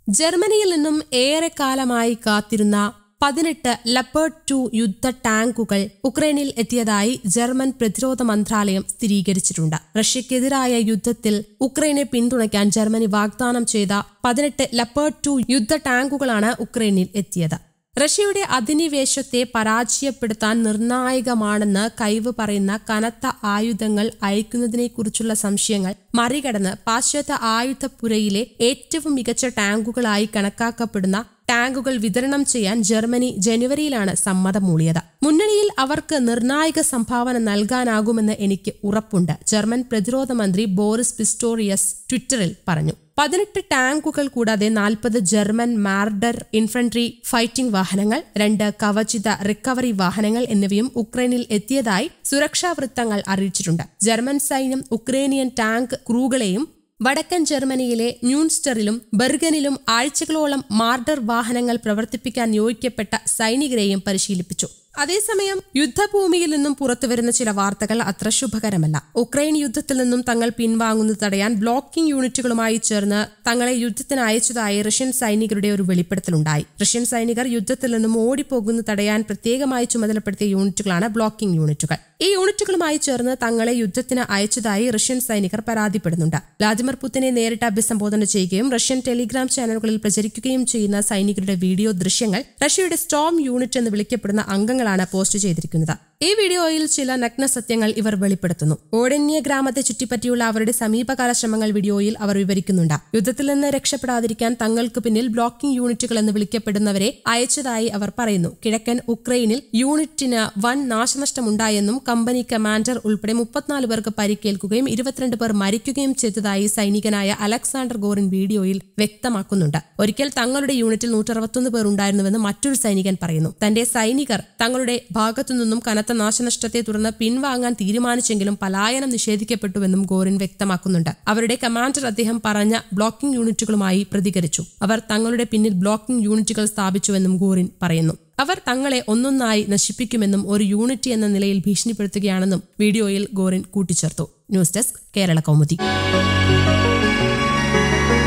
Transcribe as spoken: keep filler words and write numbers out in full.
ജർമ്മനിയിൽ നിന്നും ഏറെക്കാലമായി കാത്തിരുന്ന പതിനെട്ട് ലെപ്പേർഡ് ടു യുദ്ധ ടാങ്കുകൾ ഉക്രൈനിൽ എത്തിയതായി ജർമ്മൻ പ്രതിരോധ മന്ത്രാലയം സ്ഥിരീകരിച്ചിട്ടുണ്ട്. റഷ്യക്കെതിരായ യുദ്ധത്തിൽ ഉക്രൈനെ പിന്തുണയ്ക്കാൻ ജർമ്മനി വാഗ്ദാനം ചെയ്ത പതിനെട്ട് ലെപ്പേർഡ് ടു യുദ്ധ ടാങ്കുകളാണ് ഉക്രൈനിൽ എത്തിയത്. റഷ്യയുടെ അധിനിവേശത്തെ പരാജയപ്പെടുത്താൻ നിർണായകമാണെന്ന് കൈവ് പറയുന്ന കനത്ത ആയുധങ്ങൾ അയക്കുന്നതിനെക്കുറിച്ചുള്ള സംശയങ്ങൾ മറികടന്ന് പാശ്ചാത്യ ആയുധപ്പുരയിലെ ഏറ്റവും മികച്ച ടാങ്കുകളായി കണക്കാക്കപ്പെടുന്ന ടാങ്കുകൾ വിതരണം ചെയ്യാൻ ജർമ്മനി ജനുവരിയിലാണ് സമ്മതം മൂളിയത്. മുന്നണിയിൽ അവർക്ക് നിർണായക സംഭാവന നൽകാനാകുമെന്ന് എനിക്ക് ഉറപ്പുണ്ട്, ജർമ്മൻ പ്രതിരോധ മന്ത്രി ബോറിസ് പിസ്റ്റോറിയസ് ട്വിറ്ററിൽ പറഞ്ഞു. പതിനെട്ട് ടാങ്കുകൾ കൂടാതെ നാൽപ്പത് ജർമ്മൻ മാർഡർ ഇൻഫൻട്രി ഫൈറ്റിംഗ് വാഹനങ്ങൾ, രണ്ട് കവചിത റിക്കവറി വാഹനങ്ങൾ എന്നിവയും ഉക്രൈനിൽ എത്തിയതായി സുരക്ഷാ വൃത്തങ്ങൾ അറിയിച്ചിട്ടുണ്ട്. ജർമ്മൻ സൈന്യം ഉക്രൈനിയൻ ടാങ്ക് ക്രൂകളെയും വടക്കൻ ജർമ്മനിയിലെ മ്യൂൺസ്റ്ററിലും ബെർഗനിലും ആഴ്ചകളോളം മാർഡർ വാഹനങ്ങൾ പ്രവർത്തിപ്പിക്കാൻ നിയോഗിക്കപ്പെട്ട സൈനികരെയും പരിശീലിപ്പിച്ചു. അതേസമയം യുദ്ധഭൂമിയിൽ നിന്നും പുറത്തുവരുന്ന ചില വാർത്തകൾ അത്ര ശുഭകരമല്ല. ഉക്രൈൻ യുദ്ധത്തിൽ നിന്നും തങ്ങൾ പിൻവാങ്ങുന്നത് തടയാൻ ബ്ലോക്കിംഗ് യൂണിറ്റുകളുമായി ചേർന്ന് തങ്ങളെ യുദ്ധത്തിന് അയച്ചതായി റഷ്യൻ സൈനികരുടെ ഒരു വെളിപ്പെടുത്തലുണ്ടായി. റഷ്യൻ സൈനികർ യുദ്ധത്തിൽ നിന്നും ഓടിപ്പോകുന്നത് തടയാൻ പ്രത്യേകമായി ചുമതലപ്പെടുത്തിയ യൂണിറ്റുകളാണ് ബ്ലോക്കിംഗ് യൂണിറ്റുകൾ. ഈ യൂണിറ്റുകളുമായി ചേർന്ന് തങ്ങളെ യുദ്ധത്തിന് അയച്ചതായി റഷ്യൻ സൈനികർ പരാതിപ്പെടുന്നുണ്ട്. വ്ളാദിമിർ പുതിനെ നേരിട്ട് അഭിസംബോധന ചെയ്യുകയും റഷ്യൻ ടെലിഗ്രാം ചാനലുകളിൽ പ്രചരിക്കുകയും ചെയ്യുന്ന സൈനികരുടെ വീഡിയോ ദൃശ്യങ്ങൾ റഷ്യയുടെ സ്റ്റോം യൂണിറ്റ് എന്ന് വിളിക്കപ്പെടുന്ന അംഗങ്ങൾ പോസ്റ്റ് ചെയ്തിരിക്കുന്നത്. ഈ വീഡിയോയിൽ ചില നഗ്ന സത്യങ്ങൾ ഇവർ വെളിപ്പെടുത്തുന്നു. ഓഡന്യ ഗ്രാമത്തെ ചുറ്റിപ്പറ്റിയുള്ള അവരുടെ സമീപകാല ശ്രമങ്ങൾ വീഡിയോയിൽ അവർ വിവരിക്കുന്നുണ്ട്. യുദ്ധത്തിൽ നിന്ന് രക്ഷപ്പെടാതിരിക്കാൻ തങ്ങൾക്ക് പിന്നിൽ ബ്ലോക്കിംഗ് യൂണിറ്റുകൾ എന്ന് വിളിക്കപ്പെടുന്നവരെ അയച്ചതായി അവർ പറയുന്നു. കിഴക്കൻ ഉക്രൈനിൽ യൂണിറ്റിന് വൻ നാശനഷ്ടമുണ്ടായെന്നും കമ്പനി കമാൻഡർ ഉൾപ്പെടെ മുപ്പത്തിനാല് പേർക്ക് പരിക്കേൽക്കുകയും ഇരുപത്തിരണ്ട് പേർ മരിക്കുകയും ചെയ്തതായി സൈനികനായ അലക്സാണ്ടർ ഗോറിൻ വീഡിയോയിൽ വ്യക്തമാക്കുന്നുണ്ട്. ഒരിക്കൽ തങ്ങളുടെ യൂണിറ്റിൽ നൂറ്ററുപത്തൊന്ന് പേർ ഉണ്ടായിരുന്നുവെന്ന് മറ്റൊരു സൈനികൻ പറയുന്നു. തന്റെ സൈനികർ തങ്ങളുടെ ഭാഗത്തുനിന്നും കനത്ത നാശനഷ്ടത്തെ തുടർന്ന് പിൻവാങ്ങാൻ തീരുമാനിച്ചെങ്കിലും പലായനം നിഷേധിക്കപ്പെട്ടുവെന്നും ഗോറിൻ വ്യക്തമാക്കുന്നുണ്ട്. അവരുടെ കമാൻഡർ അദ്ദേഹം പറഞ്ഞ ബ്ലോക്കിംഗ് യൂണിറ്റുകളുമായി പ്രതികരിച്ചു. അവർ തങ്ങളുടെ പിന്നിൽ ബ്ലോക്കിംഗ് യൂണിറ്റുകൾ സ്ഥാപിച്ചുവെന്നും ഗോറിൻ പറയുന്നു. അവർ തങ്ങളെ ഒന്നൊന്നായി നശിപ്പിക്കുമെന്നും ഒരു യൂണിറ്റ് എന്ന നിലയിൽ ഭീഷണിപ്പെടുത്തുകയാണെന്നും വീഡിയോയിൽ ഗോറിൻ കൂട്ടിച്ചേർത്തു. News desk Kerala Kaumudi.